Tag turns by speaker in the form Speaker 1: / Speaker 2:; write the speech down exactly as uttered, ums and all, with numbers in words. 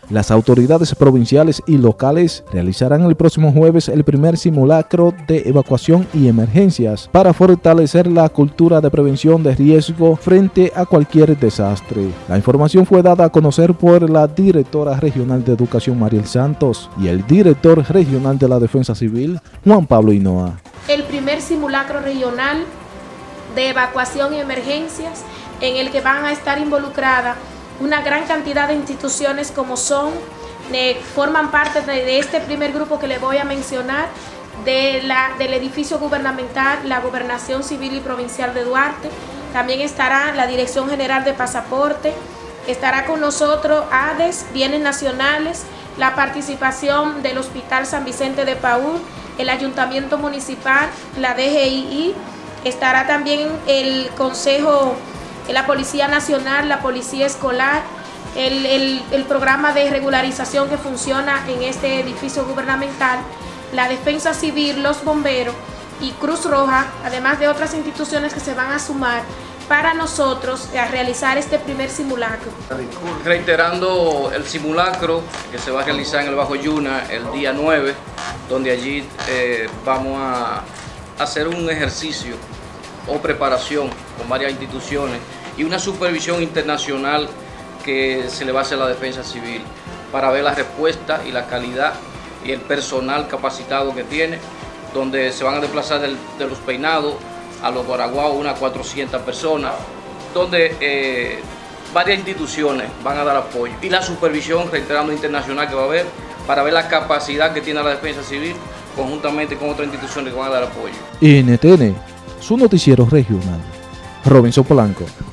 Speaker 1: Las autoridades provinciales y locales realizarán el próximo jueves el primer simulacro de evacuación y emergencias para fortalecer la cultura de prevención de riesgo frente a cualquier desastre. La información fue dada a conocer por la directora regional de Educación Mariel Santos y el director regional de la Defensa Civil Juan Pablo Hinoa.
Speaker 2: El primer simulacro regional de evacuación y emergencias en el que van a estar involucradas una gran cantidad de instituciones como son, eh, forman parte de, de este primer grupo que les voy a mencionar, de la, del edificio gubernamental, la Gobernación Civil y Provincial de Duarte. También estará la Dirección General de Pasaporte, estará con nosotros A D E S, Bienes Nacionales, la participación del Hospital San Vicente de Paúl, el Ayuntamiento Municipal, la D G I I, estará también el Consejo, la Policía Nacional, la Policía Escolar, el, el, el programa de regularización que funciona en este edificio gubernamental, la Defensa Civil, los bomberos y Cruz Roja, además de otras instituciones que se van a sumar para nosotros a realizar este primer simulacro.
Speaker 3: Reiterando el simulacro que se va a realizar en el Bajo Yuna el día nueve, donde allí eh, vamos a hacer un ejercicio o preparación con varias instituciones y una supervisión internacional que se le va a hacer a la Defensa Civil para ver la respuesta y la calidad y el personal capacitado que tiene, donde se van a desplazar del, de Los Peinados a Los Guaraguao unas cuatrocientas personas, donde eh, varias instituciones van a dar apoyo y la supervisión, reiterando, internacional que va a haber para ver la capacidad que tiene la Defensa Civil conjuntamente con otras instituciones que van a dar apoyo.
Speaker 1: N T N, su noticiero regional. Robinson Polanco.